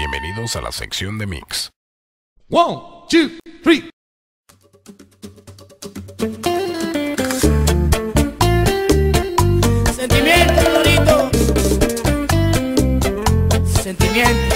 Bienvenidos a la sección de Mix. 1, 2, 3. Sentimiento, Lorito. Sentimiento.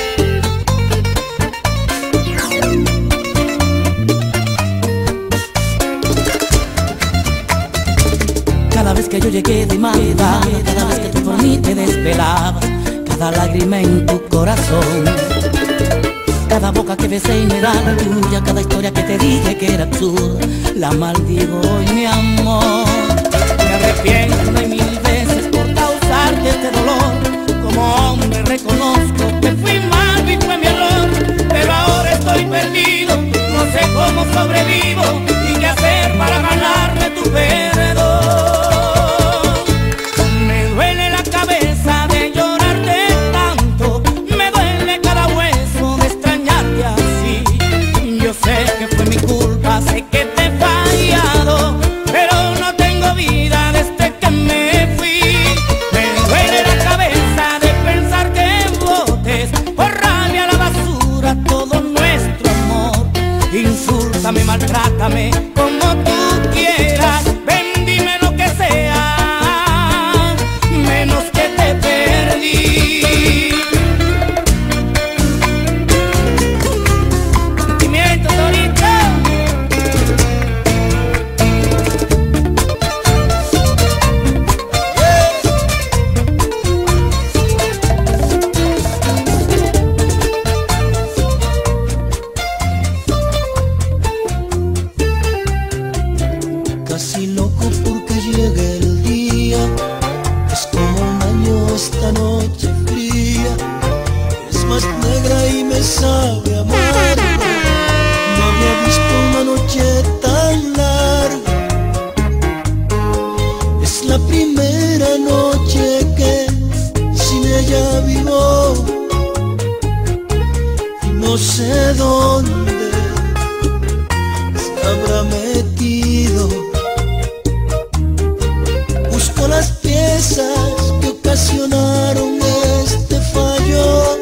Cada vez que yo llegué de madrugada, cada vez que tú por mí te desvelabas, cada lágrima en tu corazón, cada boca que besé y me da la tuya, cada historia que te dije que era absurda, la maldigo hoy, mi amor. Me arrepiento y mil veces por causarte este dolor. Como hombre reconozco que fui malo y fue mi error, pero ahora estoy perdido, no sé cómo sobrevivo y qué hacer para ganarme tu perdón. Me duele la cabeza de llorarte tanto, me duele cada hueso de extrañarte así. Yo sé que fue mi culpa, sé que te he fallado, pero no tengo vida desde que me fui. Me duele la cabeza de pensar que botes por rabia a la basura todo nuestro amor. Insúltame, maltrátame como tú quieras, ven, dime lo que sea, menos que te perdí. Sentimiento, Torito. Casi loco porque llegue el día, es como un año esta noche fría, es más negra y me sabe amarga, no había visto una noche tan larga, es la primera noche que sin ella vivo, y no sé dónde se habrá metido. Busco las piezas que ocasionaron este fallo,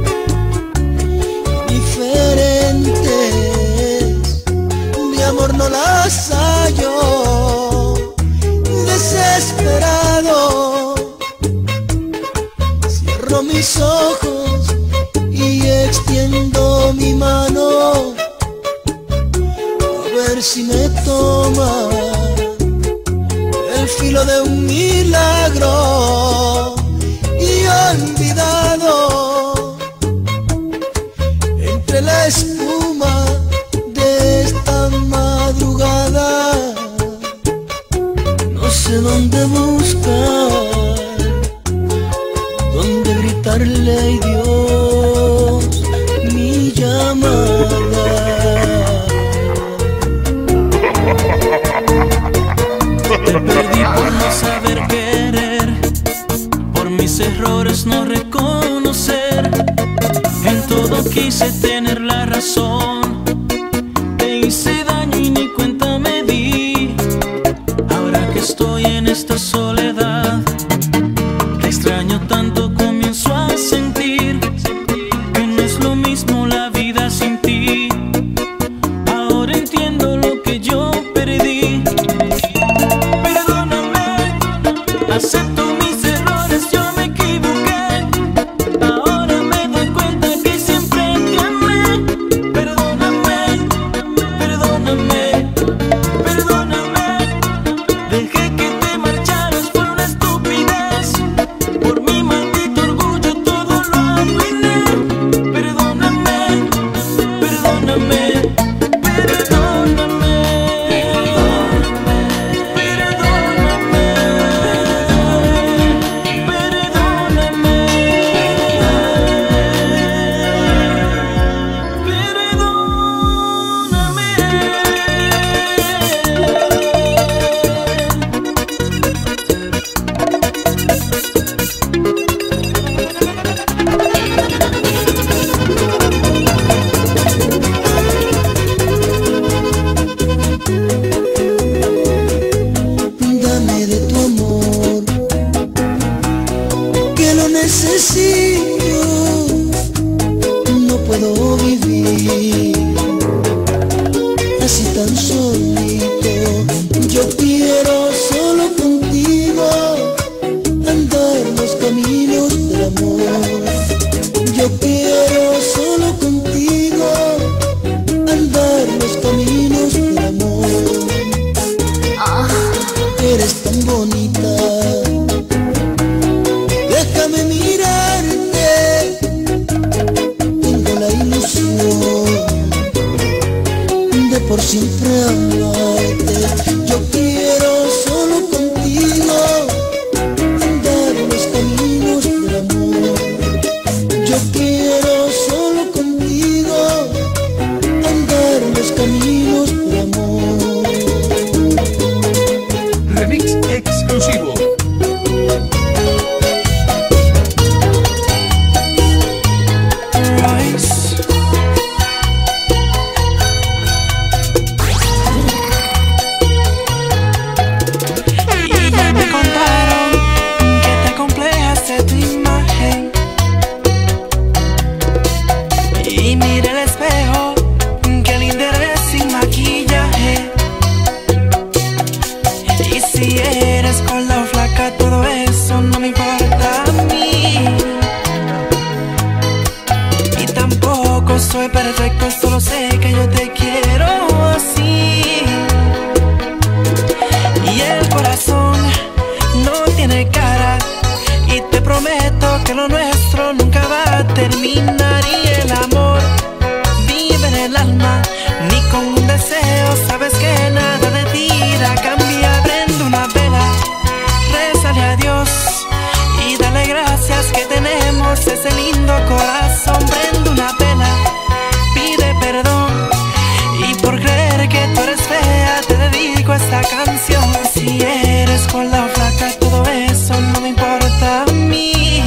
diferentes, mi amor no las hallo, desesperado, cierro mis ojos y extiendo mi mano, a ver si me toma el filo de un milagro, y olvidado entre la espuma de esta madrugada, no sé dónde buscar, dónde gritarle a Dios mi llamada. Te perdí por no saber querer, por mis errores no reconocer, en todo quise tener la razón, te hice daño y ni cuenta me di, ahora que estoy en esta soledad, te extraño tanto, comienzo a sentir que no es lo mismo la vida sin ti, ahora entiendo lo que yo perdí. Acepto mis errores, yo me equivoqué, ahora me doy cuenta que siempre te amé. Perdóname, perdóname, perdóname, dejé que te marcharas, fue una estupidez, por mi maldito orgullo todo lo arruiné. Perdóname, perdóname, perdóname. necesito, del amor. Yo quiero solo contigo andar los caminos del amor. Eres tan bonita, déjame mirarte. Tengo la ilusión de por siempre amarte. Yo quiero solo contigo andar los caminos del amor. Yo quiero solo contigo andar los caminos del amor. Remix exclusivo. Soy perfecto, solo sé que yo te quiero así. Y el corazón no tiene cara, y te prometo que lo nuestro nunca va a terminar. Y el amor vive en el alma, ni con un deseo sabes que nada de ti la cambia. Prende una vela, rézale a Dios y dale gracias que tenemos ese lindo corazón. Prende una vela, pide perdón, y por creer que tú eres fea te dedico esta canción. Si eres gorda o flaca, todo eso no me importa a mí.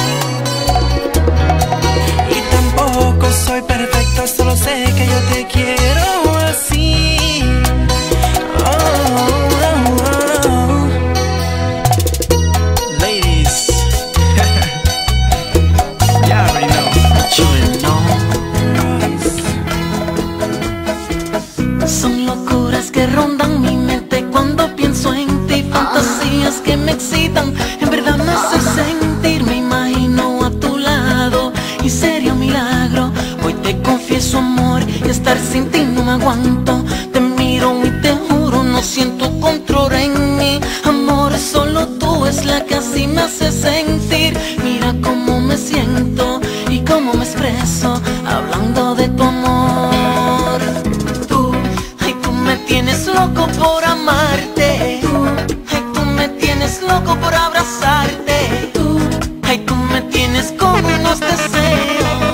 Y tampoco soy perfecto, solo sé que yo te quiero así. Oh, oh, oh. Ladies, you already know. Son locuras que rondan mi mente cuando pienso en ti, fantasías que me excitan, en verdad me hace sentir. Me imagino a tu lado y sería un milagro. Hoy te confieso amor, y estar sin ti no me aguanto. Te miro y te juro no siento control en mí. Amor, solo tú es la que así me hace sentir. Mira cómo me siento y cómo me expreso hablando de tu amor. Me tienes loco por amarte, ay, tú me tienes loco por abrazarte, ay, tú me tienes con unos deseos.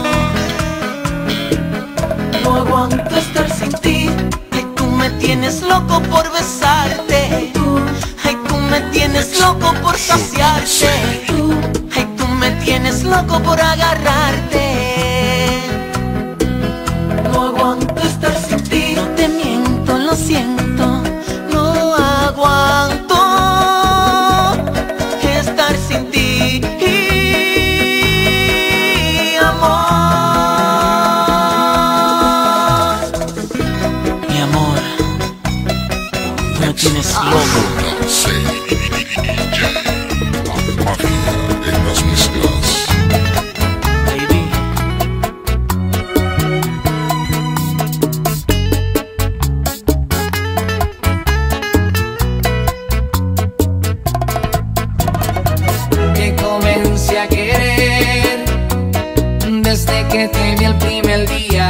No aguanto estar sin ti, ay, tú me tienes loco por besarte, ay, tú me tienes loco por saciarte, ay, tú me tienes loco por agarrarte. No aguanto estar sin ti, no te miento, lo siento, no aguanto estar sin ti, amor. Mi amor, tú me tienes loco. La magia en las mezclas. Baby. Te comencé a querer desde que te vi el primer día.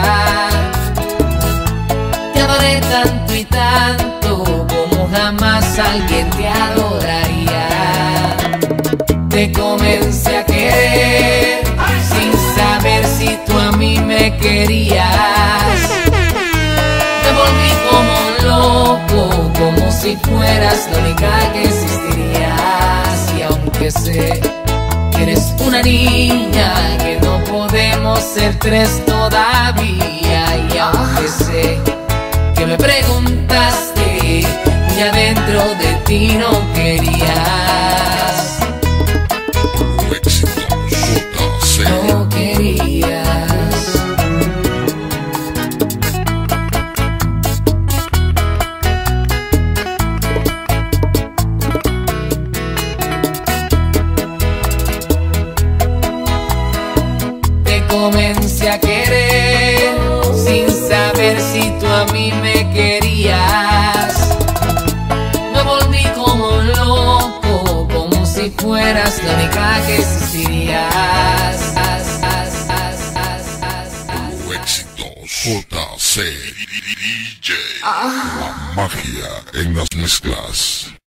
Te adoré tanto y tanto como jamás alguien te adoraría. Te comencé a querer sin saber si tú a mí me querías. Te volví como loco, como si fueras la única que existirías. Y aunque sé que eres una niña, que no podemos ser tres todavía, y aunque sé que me preguntaste y adentro de ti no querías, no querías. empecé a querer sin saber si tú a mí me querías. Me volví como un loco, como si fueras la única que existirías. Tu éxitos JC DJ. La magia en las mezclas.